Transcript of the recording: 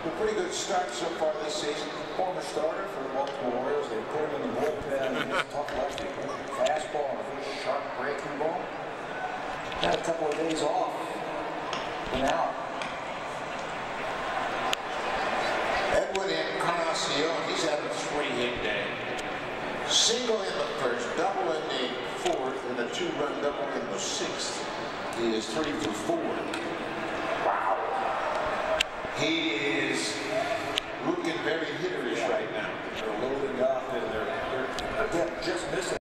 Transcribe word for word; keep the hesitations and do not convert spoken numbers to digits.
a pretty good start so far this season. Former starter for the multiple Orioles. They put him in the bullpen. He's a tough lefty. Fastball and a very sharp breaking ball. Had a couple of days off. And out. Edwin Encarnacion, he's had a three-hit day. Single in the first, double in the fourth, and a two-run double in the sixth. He is three for four. Wow. He